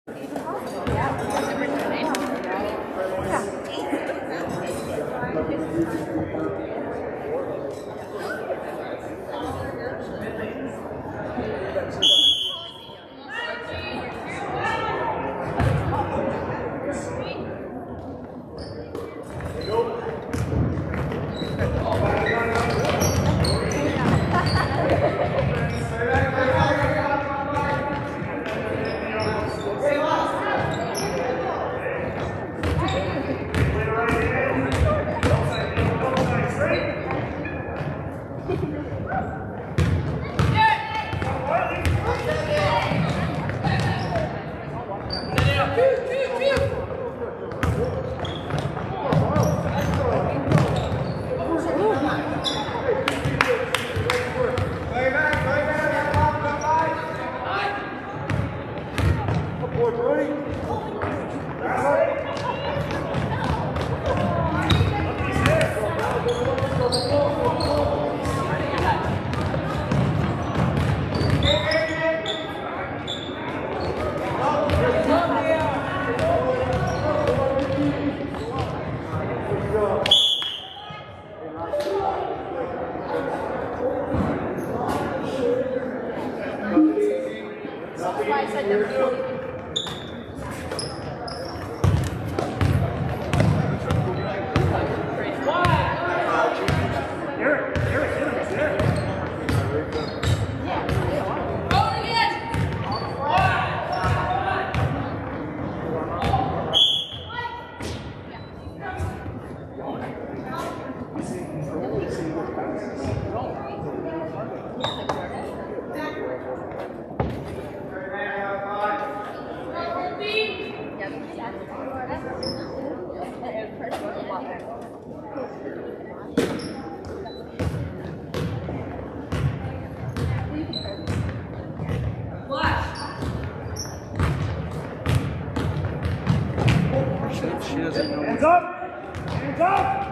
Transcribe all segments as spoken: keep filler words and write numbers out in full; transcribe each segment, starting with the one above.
Hands up! Hands up!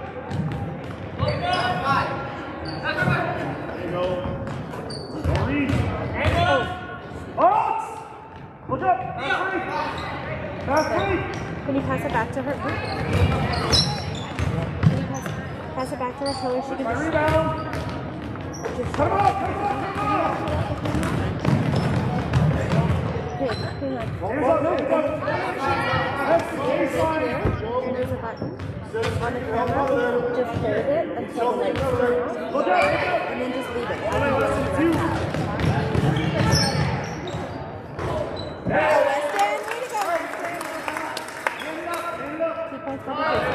There you go. Don't reach. Hands up! Box! Push up! Pass free! Pass free! Can you pass it back to her? Can you pass, pass it back to her so she can My just... rebound! Just Cut him off! Cut him off! Cut him off! Okay, hang on. Hands up! Hands up! That's the Here, baseline! and there's a button on the camera. Just hold it until the lights turn on. Look out! And then just leave it. Two. Go, Weston! Way to go! Keep on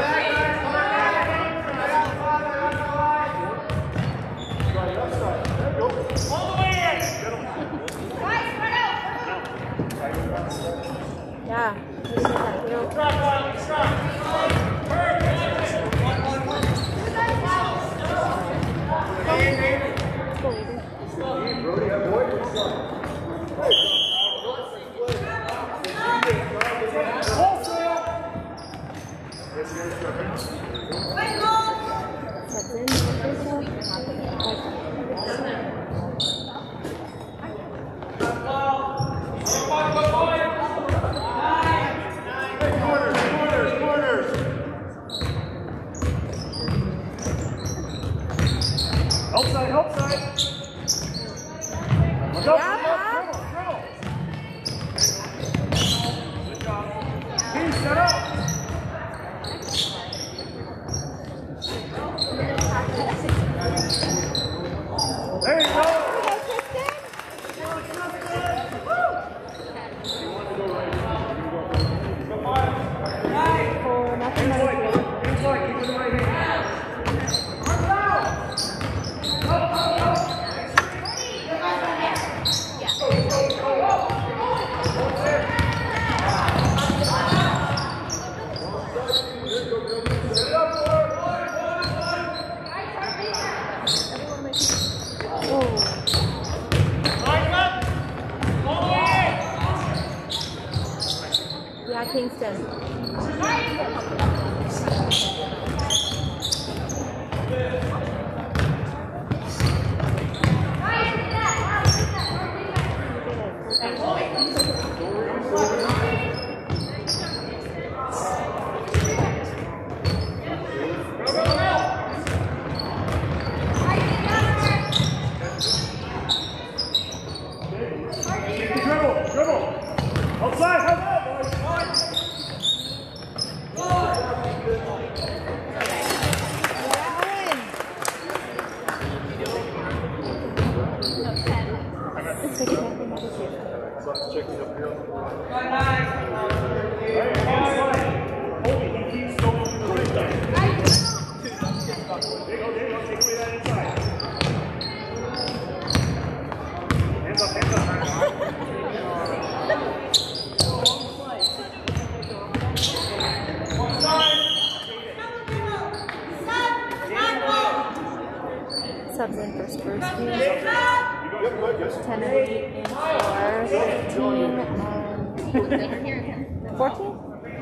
All the way in! Yeah. Stop, stop. Help side, help side. Look up, Yeah. dribble, dribble. Good job. Team set up. There you go. For nothing Hands but light, hands light, keep it in the right hand. Yeah, Kingston. It's okay, I think it's okay. Someone's checking up here. Hey, hands right. Holy, he keeps going to the ring. There you go, there you go. Take away that inside. Hands up, hands up. Subs in for Spursky. ten and eight in for fifteen and fourteen?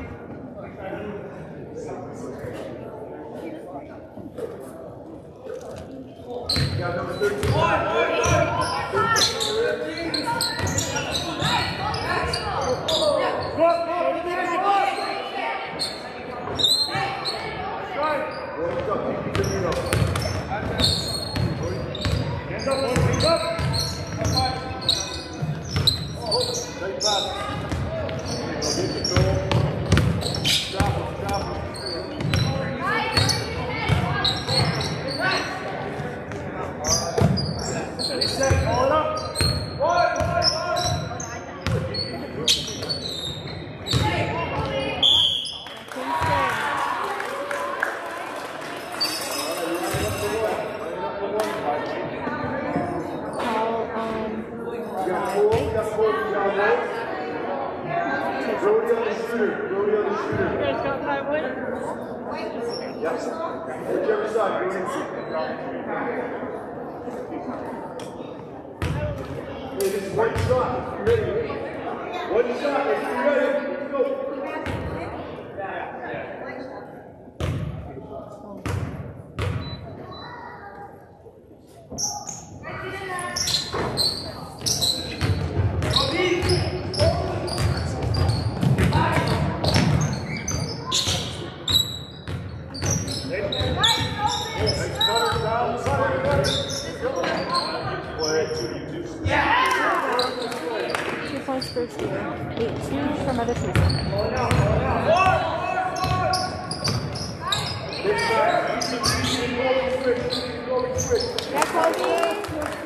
Yeah, number thirteen. Hands up, boys, hands up. Take back. Get the goal. Stop it, stop it. Ready, set, call it up. Brody on the shooter. Brody on the shooter. You guys got five wood? Yes. Whichever side. Hey, this is one shot. If you're ready. One shot. If you're ready. Let's go. Two points for Steer. eight two from other people. Yeah, Kobe!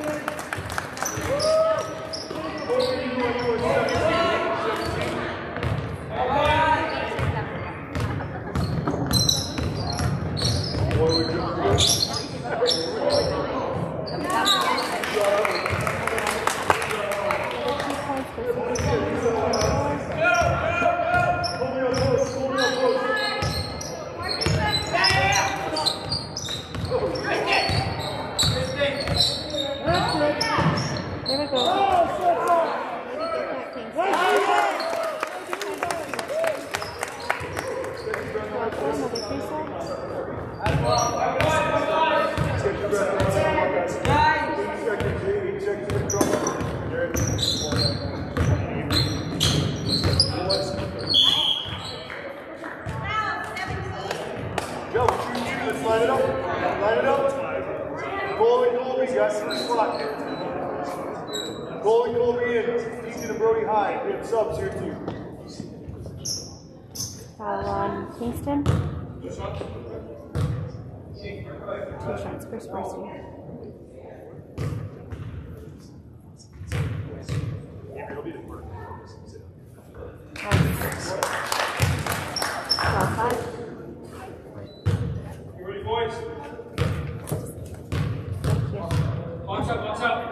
There we go. Go, let's line it up. Line it up. Goalie, Colby, you got some spot. Goalie, Colby in. Easy to Brody High. We have subs here too. Foul on Kingston. Two shots for Spursky. Foul five. You ready, boys? Thank you. Box up, box up.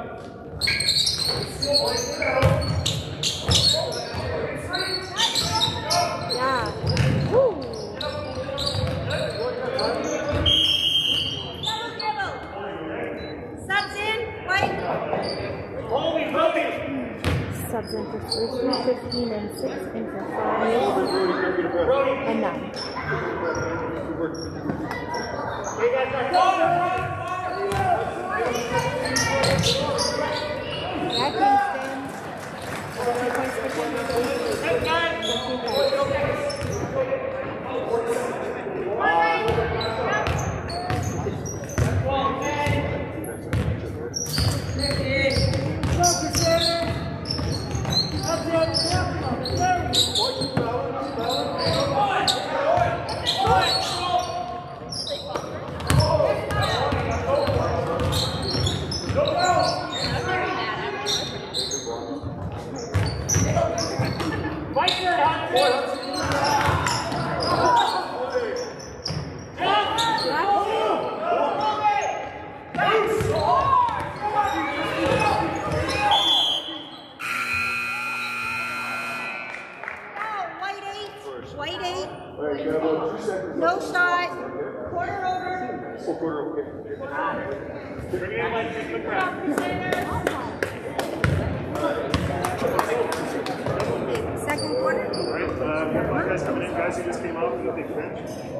Yeah. Woo. Subs in, white. Holy, holy. Subs in for Spursky. fifteen and six in for five and nine. Yeah, Kingston. Two points for Go, go! White eight. No shot. Quarter over. Oh, quarter over. Bring it in like just the crowd. Second quarter. All right, uh, we have five guys coming in, guys who just came off from the big bench.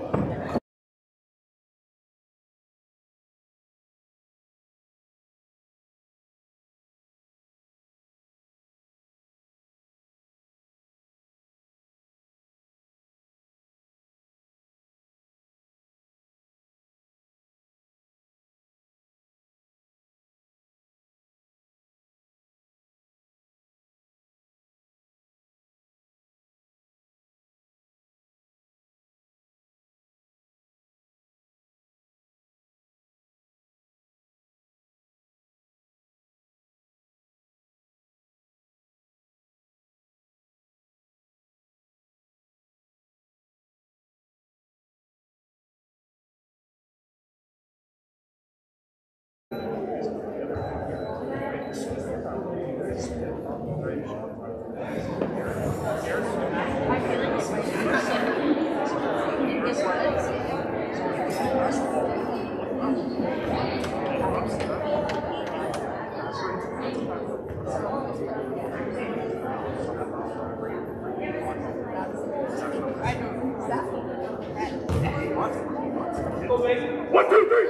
One, two, three.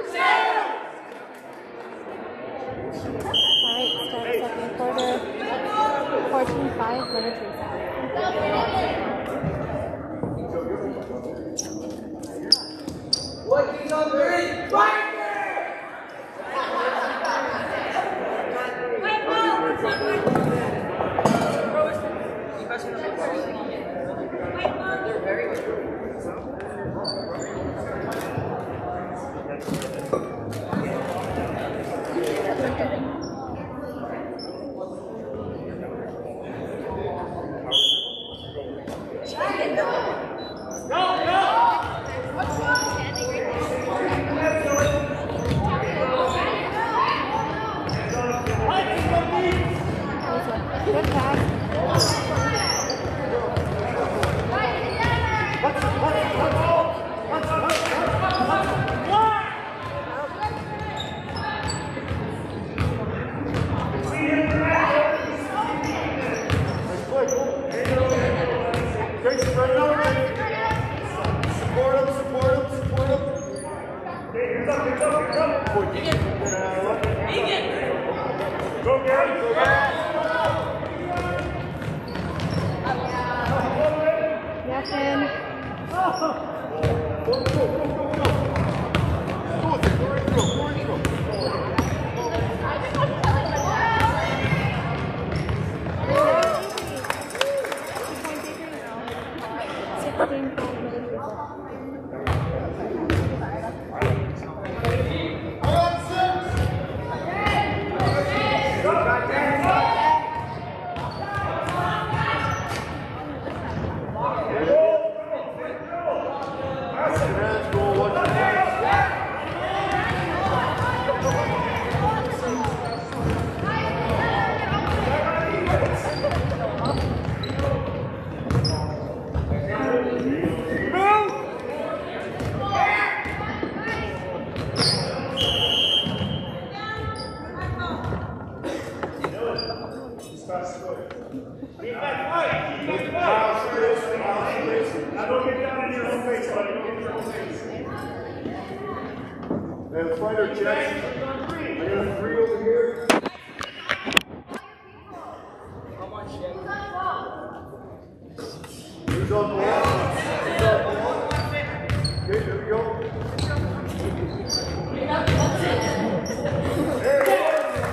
Alright, start second quarter. fourteen five, winner Teresa. What is on the right? Good pass. Great spread over. Support him, support him, support him. Hey, here's up, here's up, here's up. Go, Gary. Go, Gary. Yes, in. Go, go, go, go, go. Go with it, go right through, go right through. sixteen five, winner Teresa. Now don't get down in your own face, buddy. Don't get in your own face. And fighter checks. I got a three over here. Who's on ball? Who's on ball? Okay, there we go. There we go.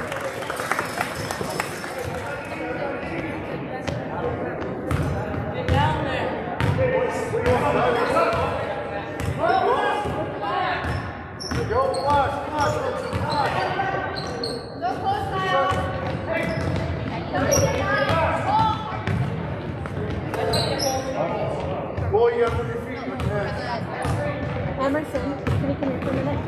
Go, flash, flash, flash. No close, Kyle. be up on your feet with your hands. Emerson, can you come here for a minute?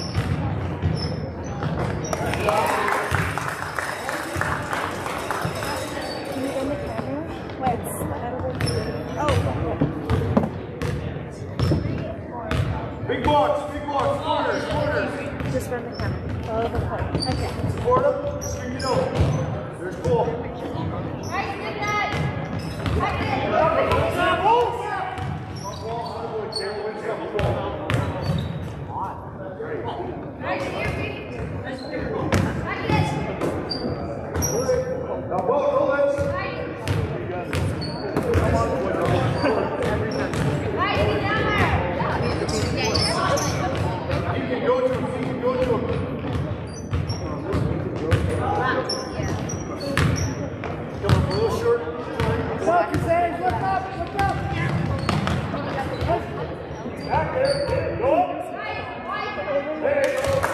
Can you run the camera? Where? Oh, yeah. Big box, big box, corners, corners. Just run the camera. All over the court. Okay. Support them, swing it over. There's ball. Nice, good night. Now, both, roll it. You can go to him, you can go to him. Come on, a little short. Focus, A's, look up, look up. Back there, there, go up. There you go.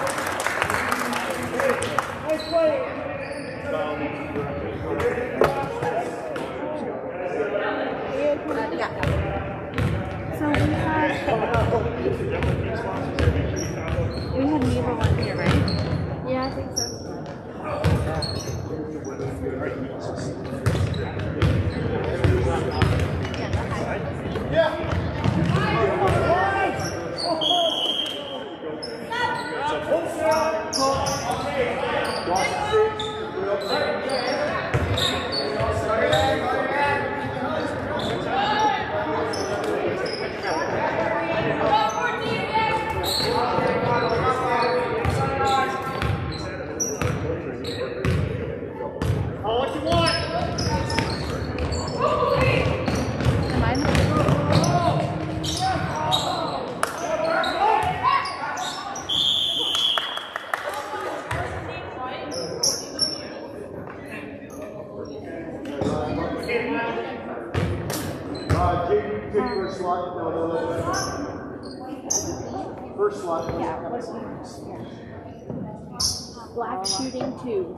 Nice play. So we had, we had neither one here, right? Yeah, I think so. Uh, Jake, take first slot. No, no, no. First slot. Yeah, black shooting two.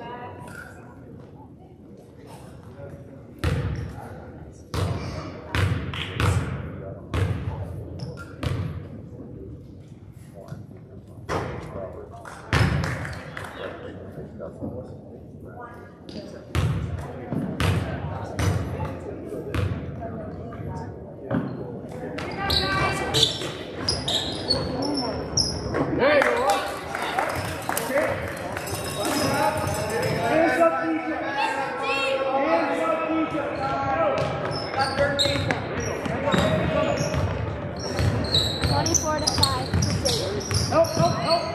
Twenty-four to five. Help, help, help.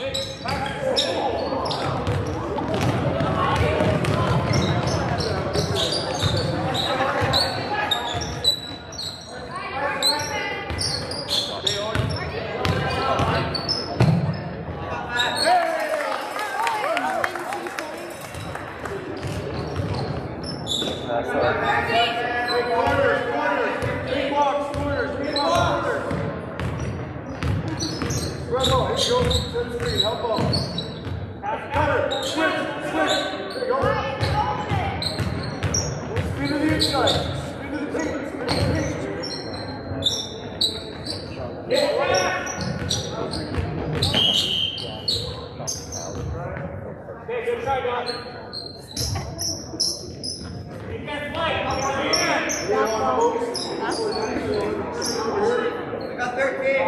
Got thirteen.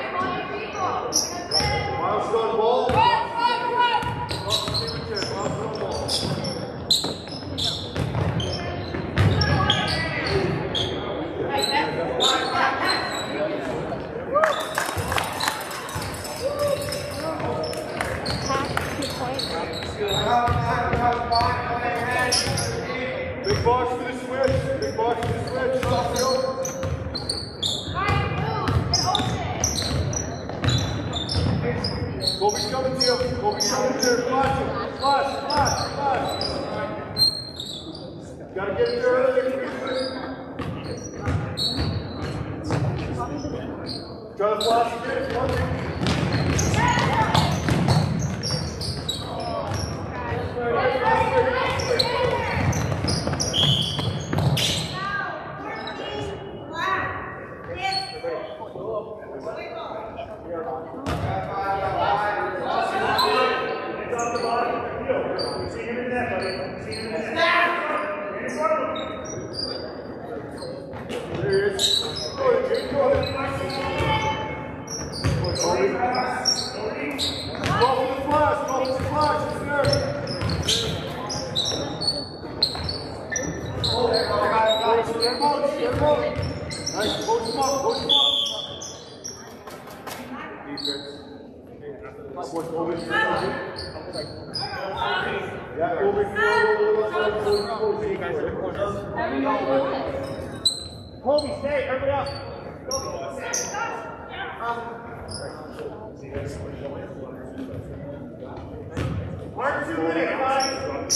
Milestone ball. Big box for the switch. Big box for the switch. Soft field. Kobe's coming to you. Kobe's coming to you. Flash him. Flash, flash, flash. Gotta get it there early. Try to flash again. the bottom. You see him in that, buddy. You see him in that. In front of him. There he is. Go ahead, Jake. Go ahead. Go for the flash. Go for the flash. It's there. Get him out. Get him out. Nice. Coach him up. Coach him up. Defense. Yeah, over Colby, stay. Everybody else. Mark two minutes, guys.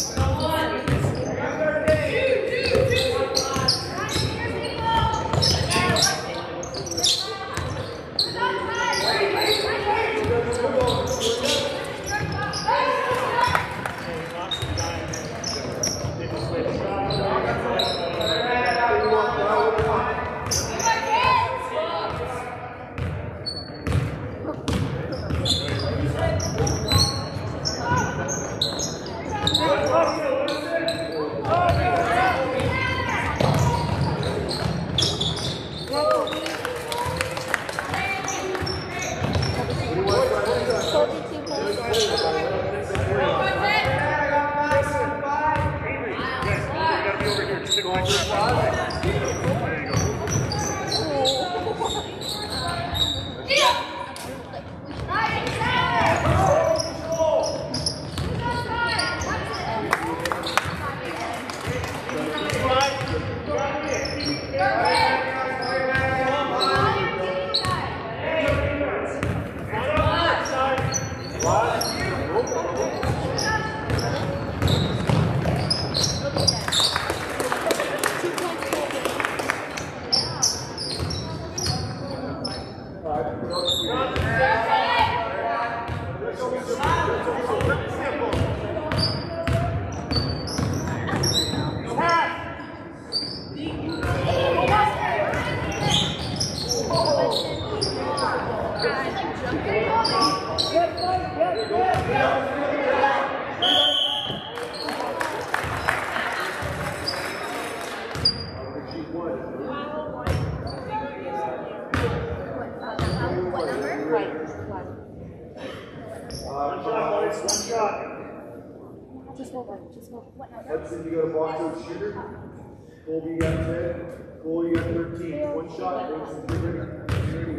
Hudson, you got a box out shooter. Colby, you got ten. Cole, you got thirteen. One shot. Hudson, get ready. Get ready.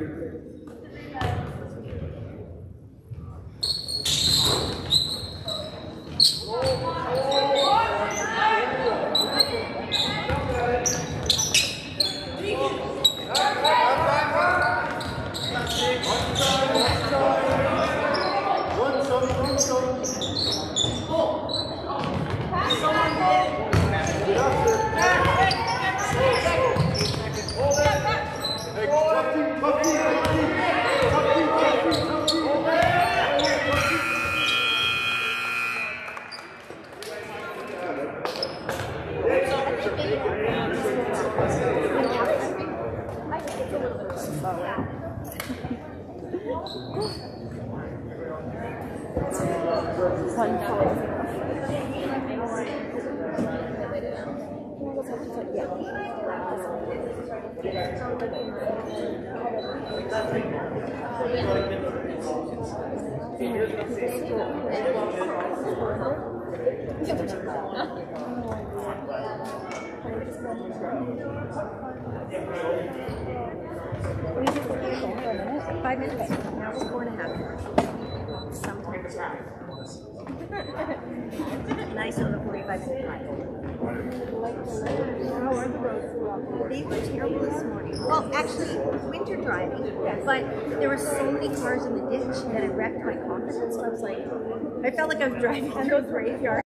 Five minutes. Now it's four and a half. Sometimes that. Nice little forty-five minute ride. How are the roads? They were terrible this morning. Well, actually, winter driving, but there were so many cars in the ditch that it wrecked my confidence. So I was like, I felt like I was driving through a graveyard.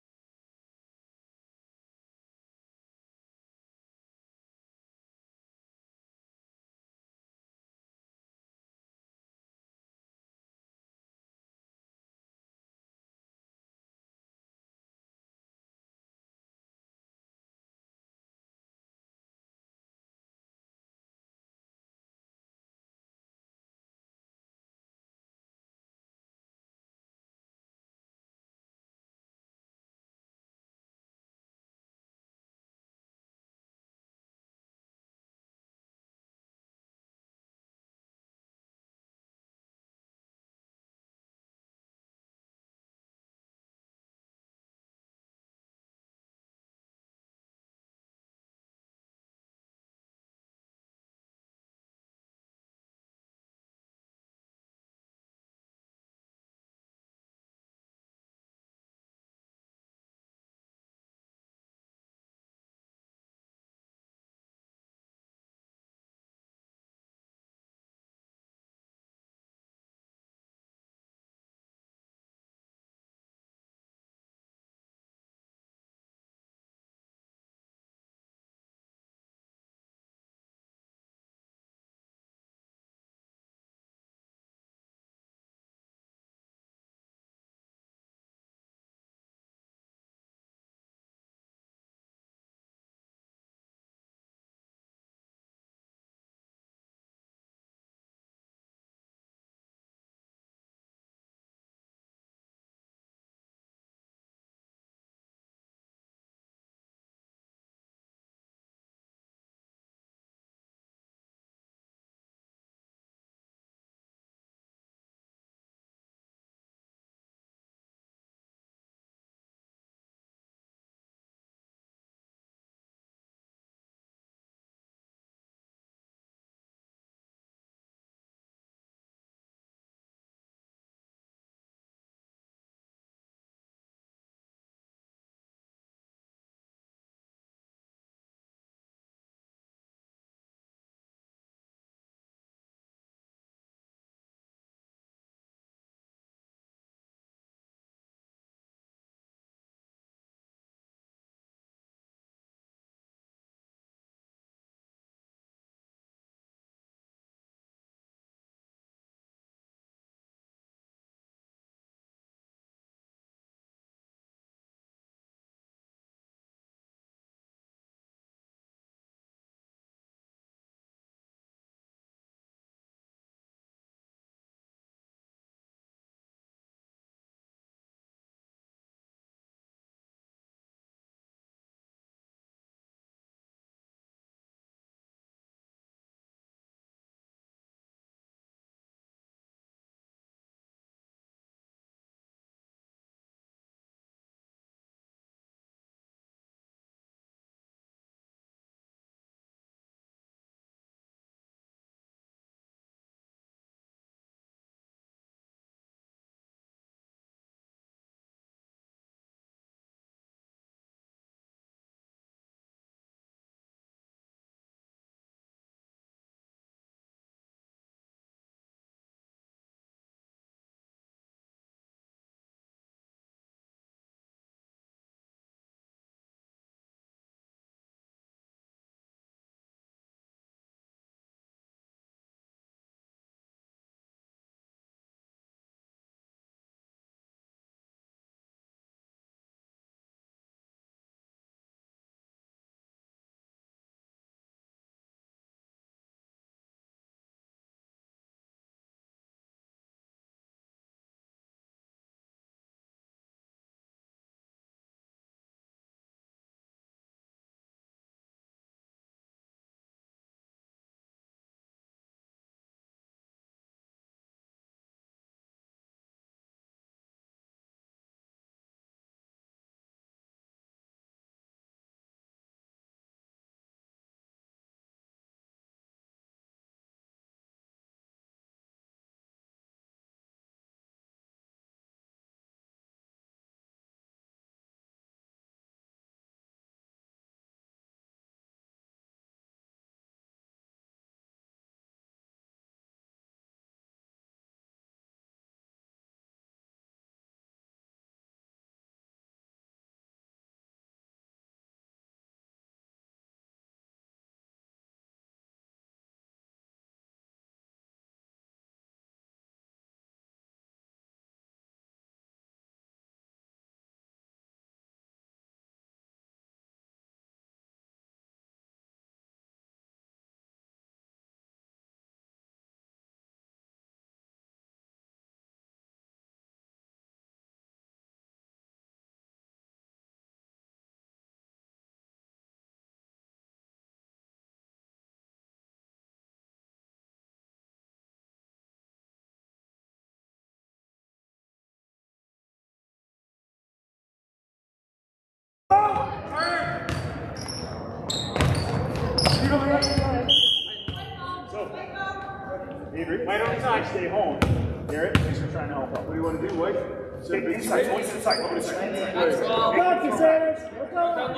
inside, stay home. Garrett, thanks for trying to help out. What do you want to do, White? Stay inside, go inside, go inside. Got you, Sanders. Open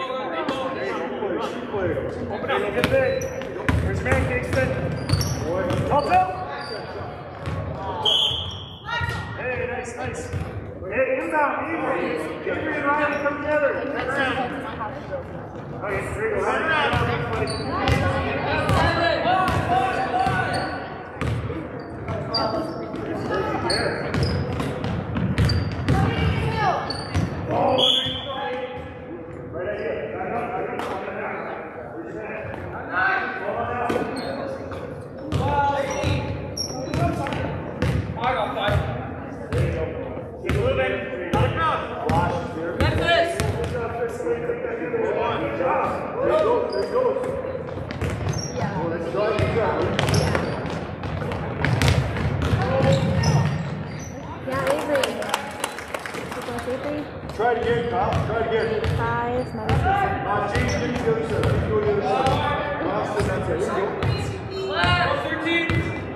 up, get big. Here's man, Kingston. Help out. Hey, nice, nice. Hey, inbound, Avery. Avery and Ryan come together. Okay, here you go. Ryan, Try it again, Kyle. Try it again. Five, minus Uh, change it to the other side. Change it to the other side. Last and that's it. Here we go. thirteen.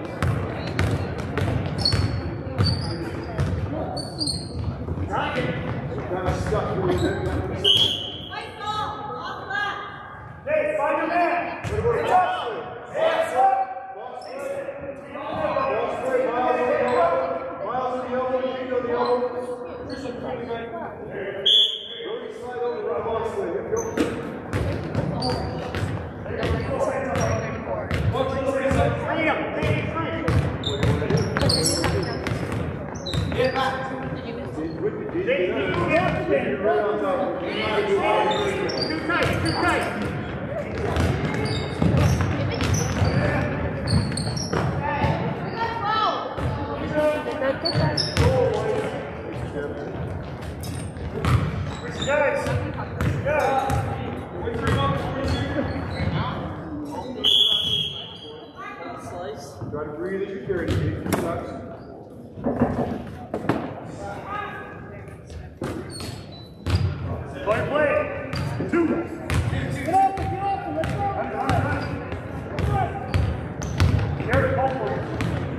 Kind of stuck here. hey, find your man. Way to go to Bosley. Bosley. Bosley. Miles on the elbow. Miles on the elbow. Jake on the elbow. Really slide over to Bosley. Here we go. Bring him, bring him, bring him. He's with you, Jake. You're right on top. Too tight, too tight. Guys, guys. Try to breathe as you carry it. Jake. Relax. Play, play. Two. Get up, get up, let's go. Garrett, call for you.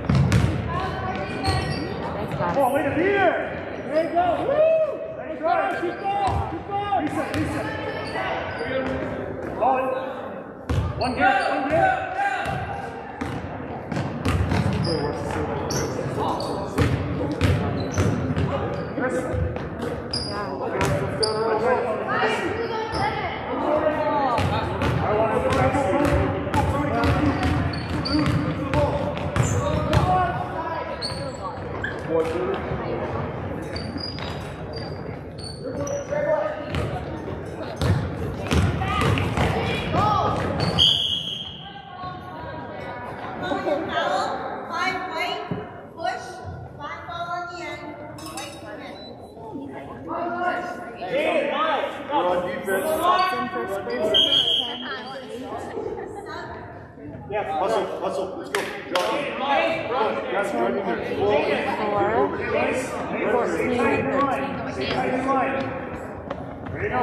Nice pass. Oh, way to be there. There you go. Woo! Nice Keep try. going, keep going, keep going. Reset, reset. Ball it. One Garrett, one Garrett. I want to One, two. We're on defense. Yeah, Hustle, hustle, let's go. Drop. Guys, driving there. Pull. fourteen and thirteen. Stay tight in line. There you go.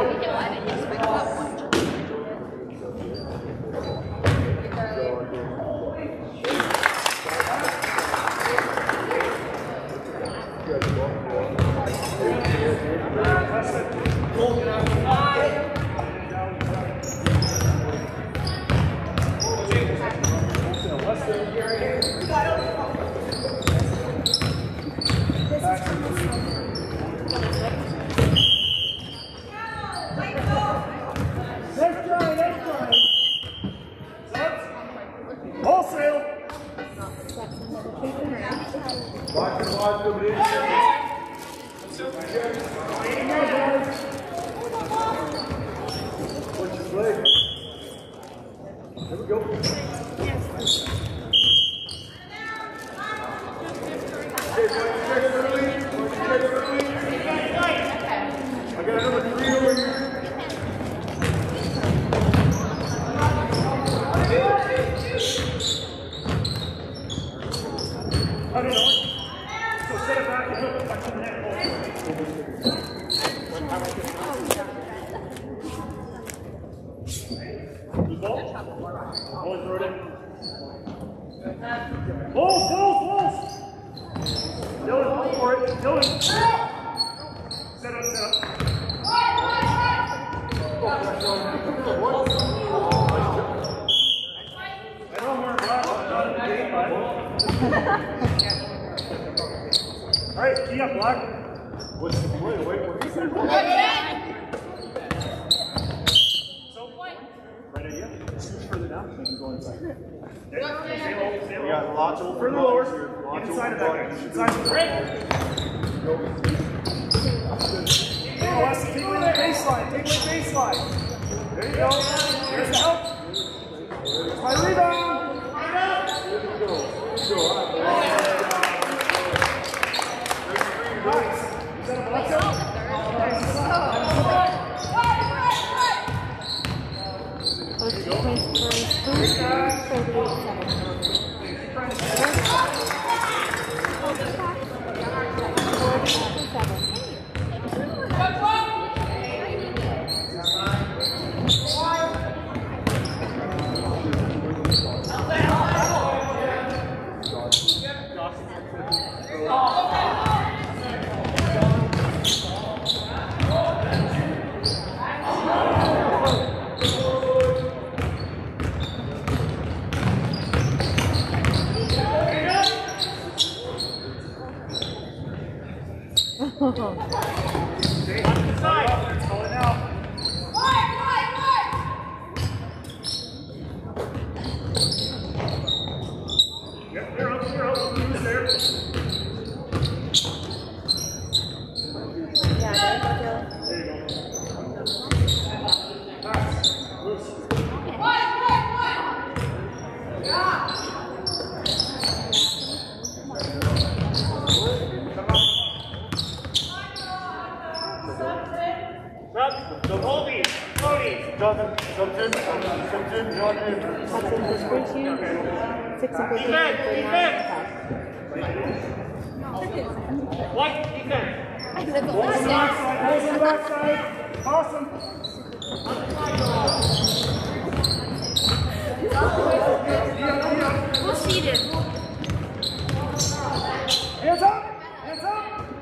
Let's try, let's try. Wholesale. Watch your watch coming in. Watch your play. There we go. Okay, watch your check early. Watch your check early. I got another three over here. I don't know. So set it back and hook it back to the net. Good ball. Ball throw it in. Balls, balls, balls. Dylan. Set up, set up. I don't want to laugh about the game, but. All right, key up, Black. What's the play? Wait, what's the play? So, right idea. Scoot further down, make him go inside. Okay. Stay low, stay low. We got lots of Further lower. lots Get inside of of that guy. Inside of the break. Oh, Weston, take away that baseline. Take away baseline. There you go. Here's the help. Here's my rebound. Nice. Is that a block up? First place for food, Stay on the side. Let's call it out. Yep, they're up, they're up. Who's there? yeah, there's still. There you go. Loose. The Volby, Cody. Jonathan, Simpson, Simpson, Jonathan. Hudson is thirteen, six and fifteen, Defense, thirty-nine, What? Defense. Balls on the backside, balls on the backside. Awesome. Who's seated? Hands up! Hands up!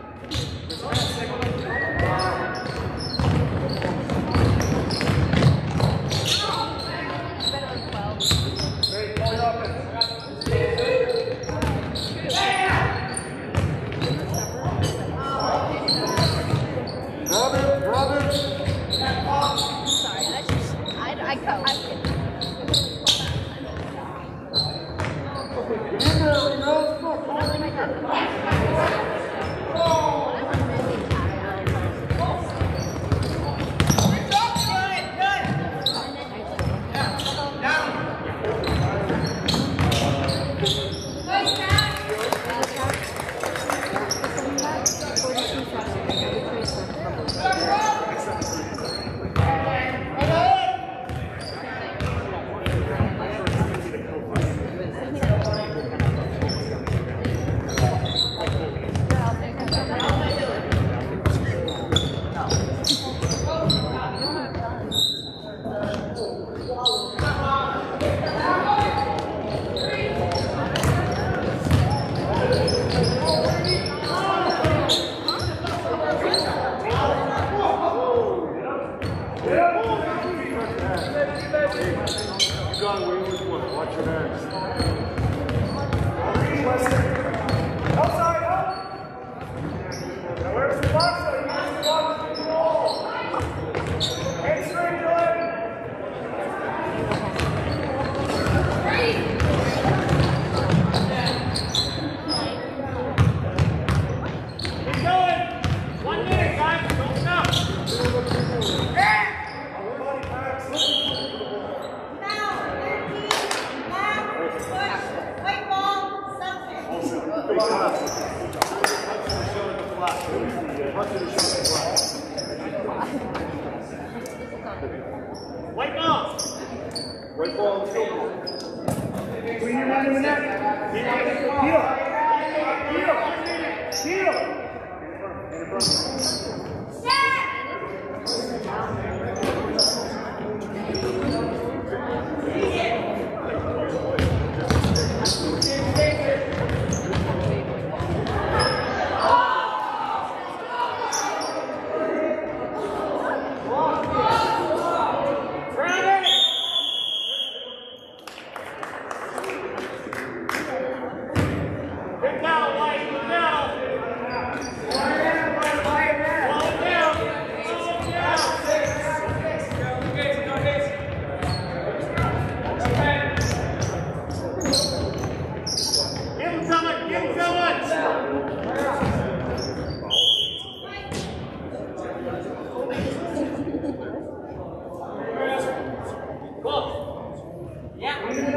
Great, call your offense. Robin, Robin. Sorry, that's just, I, I cut. You got away with one. Watch your hands. Outside, up! Now where's the box? Where's the box? Hey, straight, Dylan! Keep going! One minute, guys! Don't stop! Everybody backs. White ball! White ball and silver. Clean your mind in the net. Heel. Heel. Heel. In front.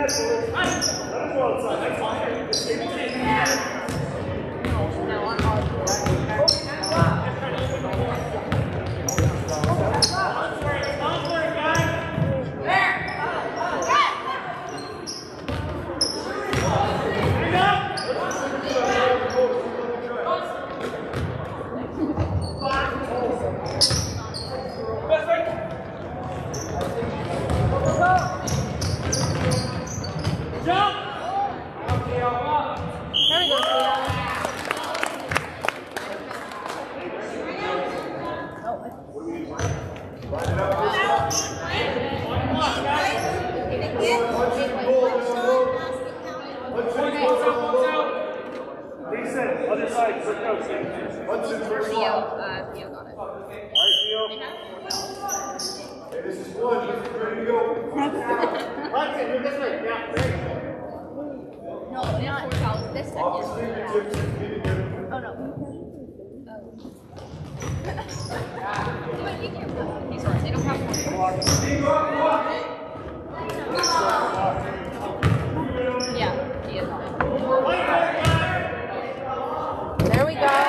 Other side, quick out. Hudson, first Theo, off. uh, Theo got it. All right, Theo. Hey, this is one. This is ready to go. Hudson, you're this way. Yeah, great. No, not four fouls this second. Off the fingertips and get it there. Oh, no. But you can't. These ones, they don't have Yeah, he is on it. There we go.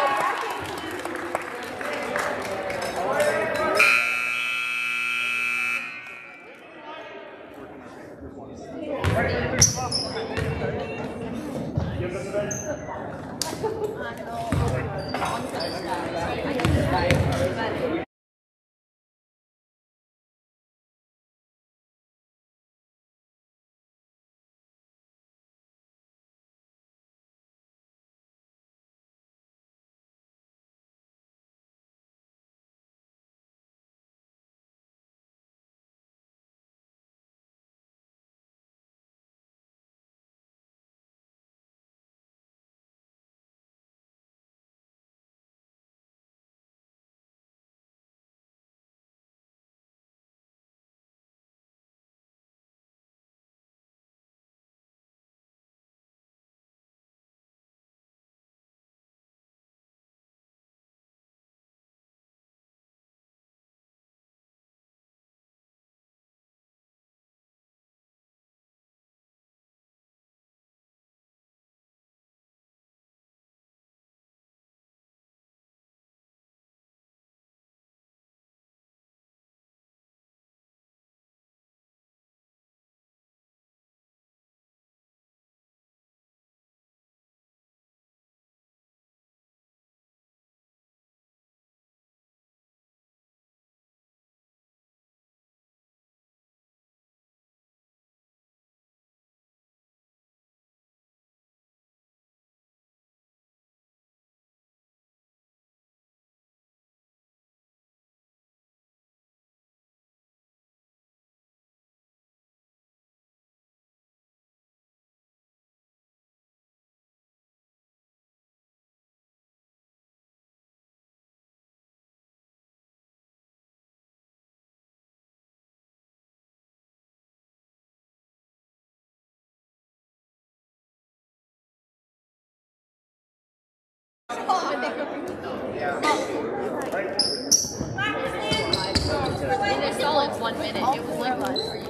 In a solid one minute, it was like one for you.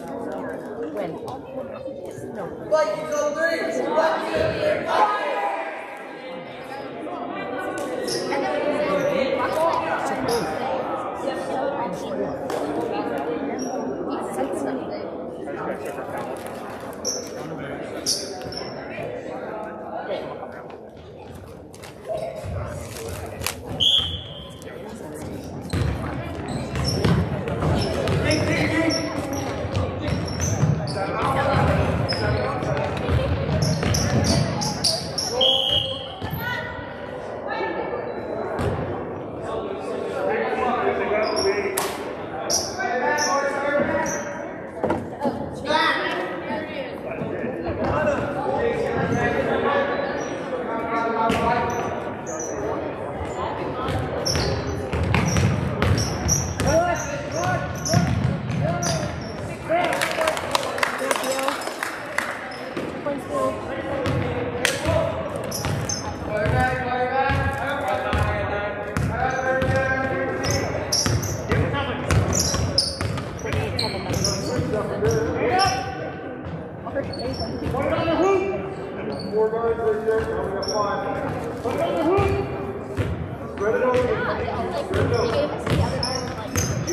When? Like, go three. One, two, three, five.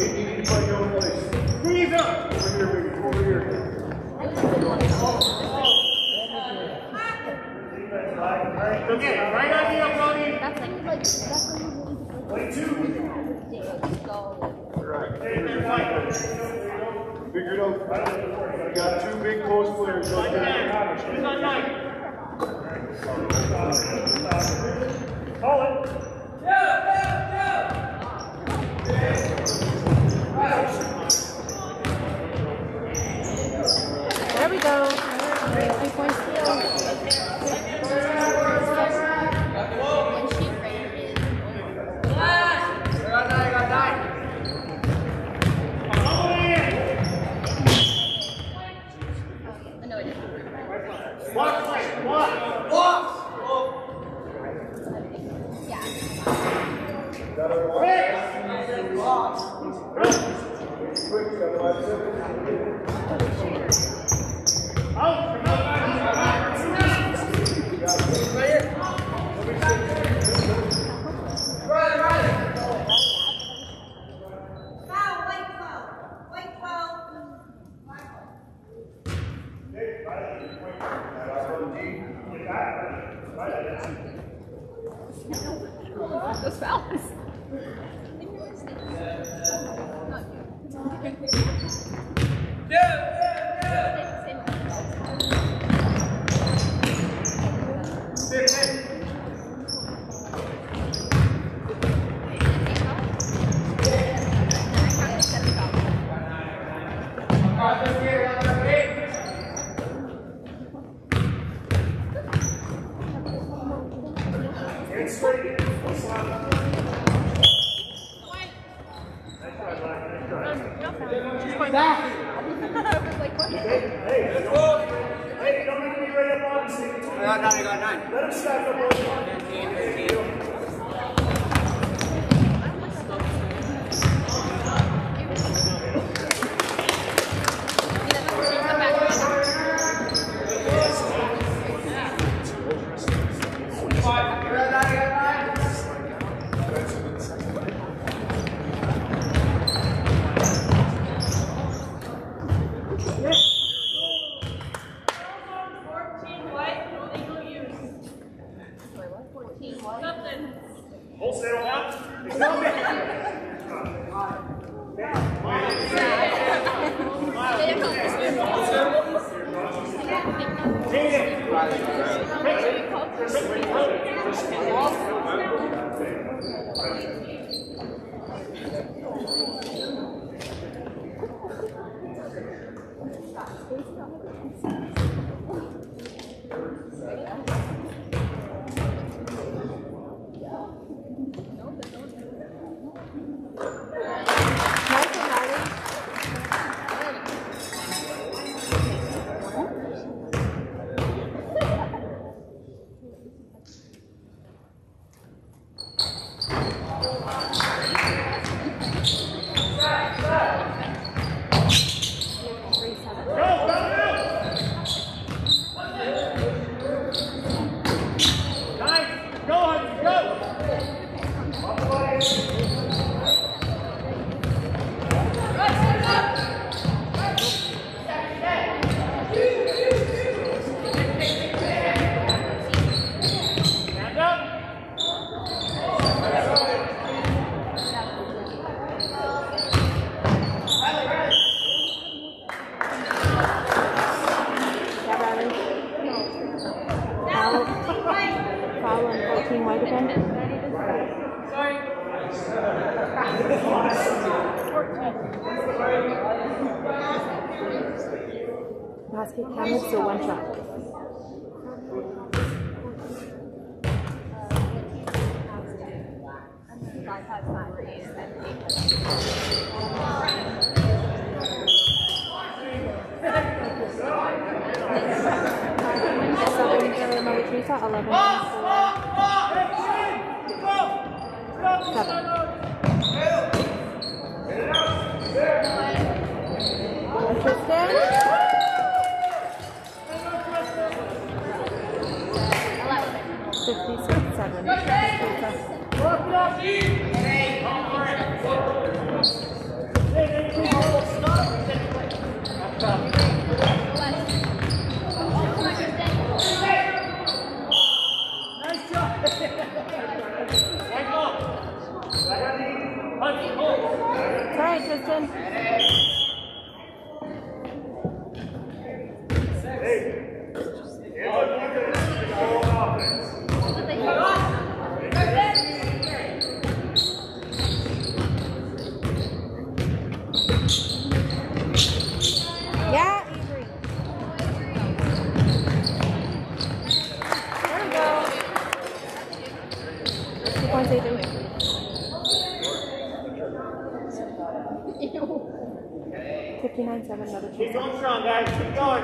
Breathe up. Over here, baby. Over here. Okay, right idea, Brody. That's like, like, that's like Play two. Figure it out. You got two big post players. Who's on nine? Call it. There we go. Three points still. Block play. Block. Box! Those fouls. Hey, don't make me right up on the scene. I got nine, I got nine. Let him stack up on fifteen, fifteen. Wholesale out. It's not me. Basket counted, so one shot. Southern Illinois Teresa, eleven. Seven. Tristan. fifty-six seven. Teresa. Johnson. Yeah, Avery. There we go. Two points, Avery. fifty-nine seven, another two. Keep going strong, guys. Keep going.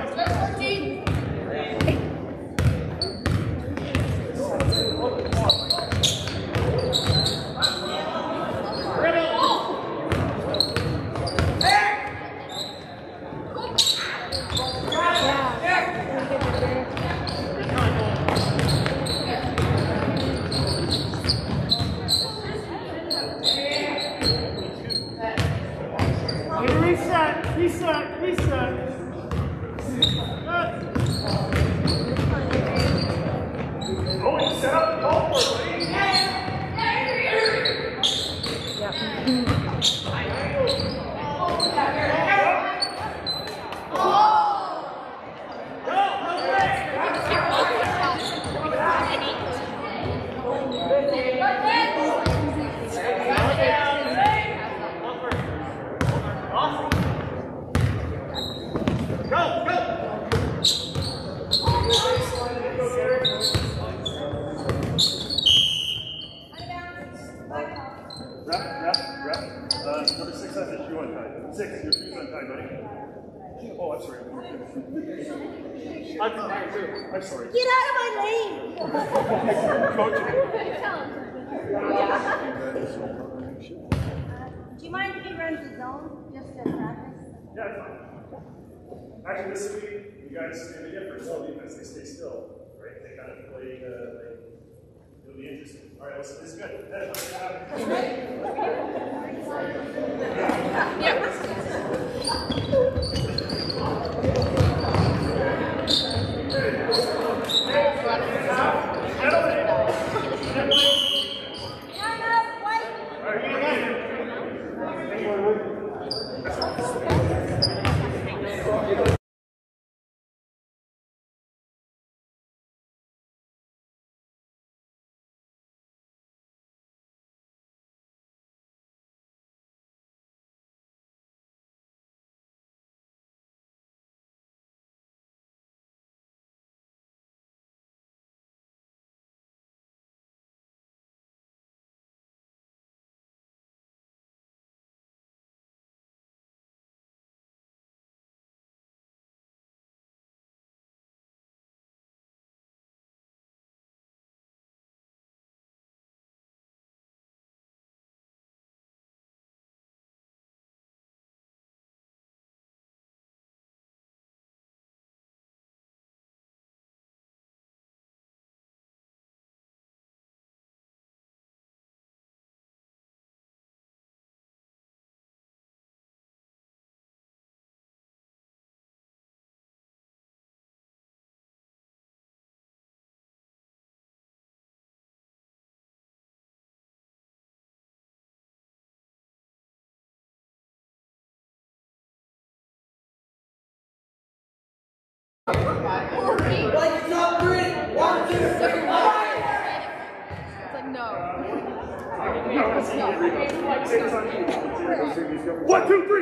Reset, reset, reset. Oh, you set up the ball for it, Six, your feet's untied, buddy. Oh, I'm sorry. I'm tired too. I'm sorry. Get out of my lane! Do you mind if he runs the zone just to practice? Yeah, it's fine. Actually, this week, you guys see the difference. All defense, they stay still, right? They kind of play, uh, they, it'll be interesting. All right, listen, this is good. Like top three. One, two, three, five. It's like, no. One, two, three.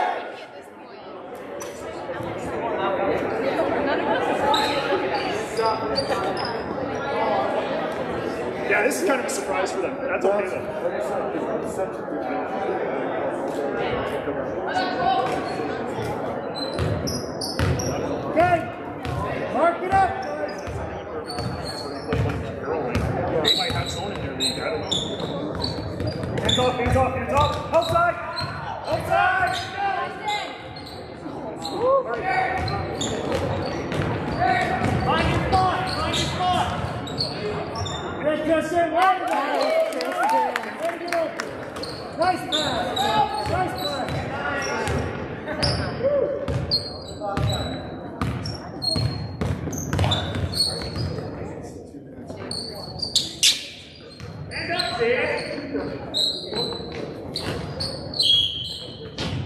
Yeah, this is kind of a surprise for them. That's okay though. Okay. Mark it up. They might have zone in their league, I don't know. Hands off, hands off, hands off. Outside! Outside! Find your spot! Find your spot! Good, Justin. Right. Nice pass. Nice pass. Hand up, Dave!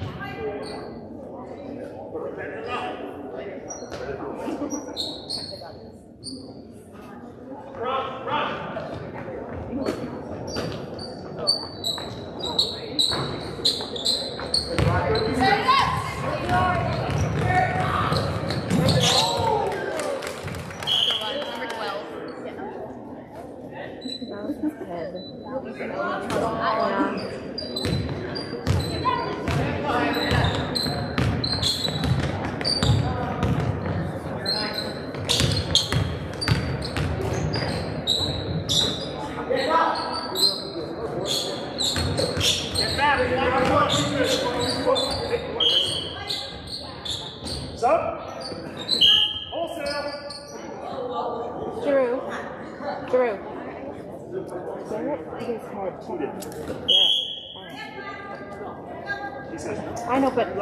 cheated. Yeah. I know, but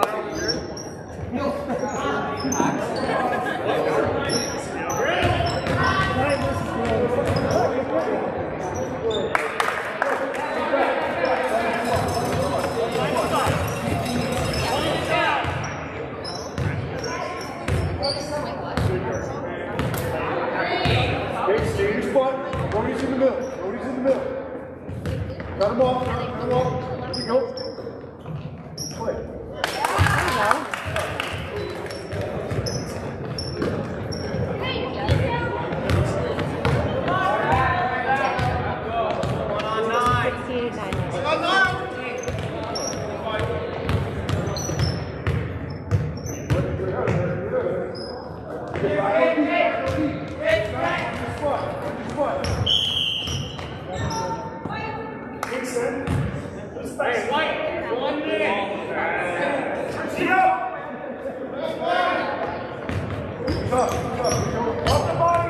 Okay, stay in your spot. Cody's in the middle. Cody's in the middle. Cut him off. Cut him off. Here we go. Play. sixty-eight nine. Hey, White, one minute. Tough, tough. Off the body.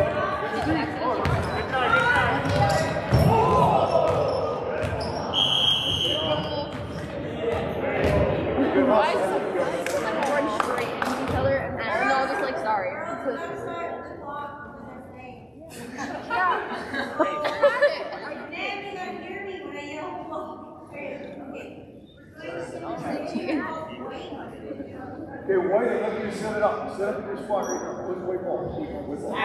Why is someone run straight into each other and they're all just like sorry? Okay, White, let me set it up. Set up in your spot right now. With white ball. With ball.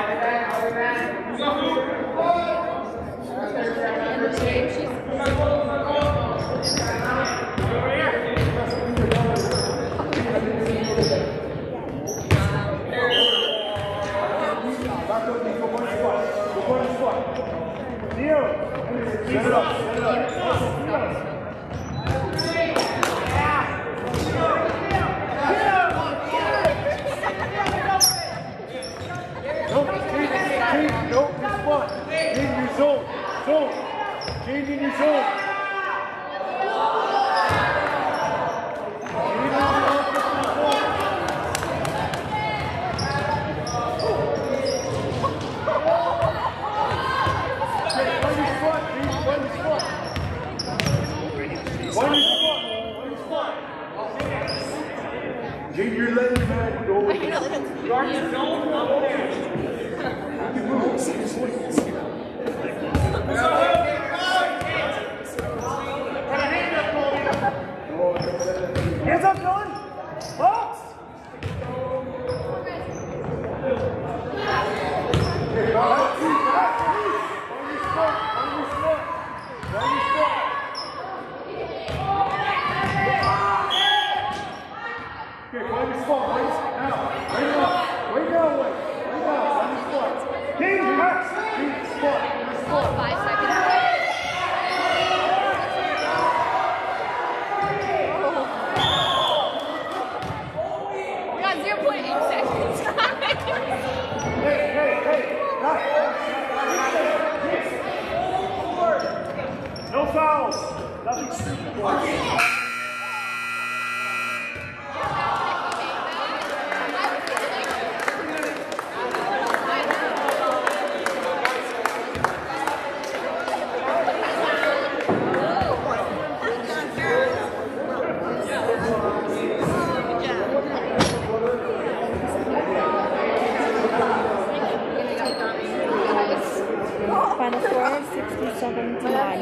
Back up and go one spot. Go one spot. Neil, set it up. Set it up. Nope, this one. Change your zone. Zone. Change in your zone. One is spot. One is spot. Change your legs, man. Go. Start your zone. Hands up, Dylan! Box! Okay, find your spot, Wait. Now. Right now. Right now, Wait. Right now. Find your spot. King, Max! King, spot. Your spot. Five seconds. We got zero point eight seconds. Hey, hey, hey! No fouls! Nothing stupid. Final score sixty-seven to nine.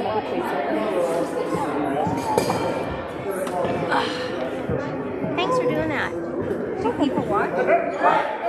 Thanks for doing that. Two people watch.